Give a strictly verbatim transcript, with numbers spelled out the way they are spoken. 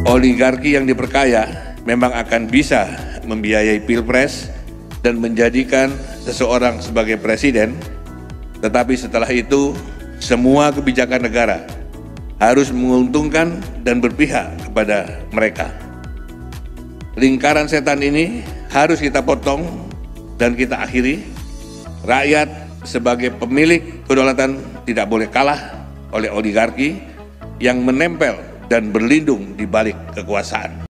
oligarki yang diperkaya memang akan bisa membiayai pilpres dan menjadikan seseorang sebagai presiden, tetapi setelah itu semua kebijakan negara harus menguntungkan dan berpihak kepada mereka. Lingkaran setan ini harus kita potong dan kita akhiri. Rakyat sebagai pemilik kedaulatan tidak boleh kalah oleh oligarki yang menempel dan berlindung di balik kekuasaan.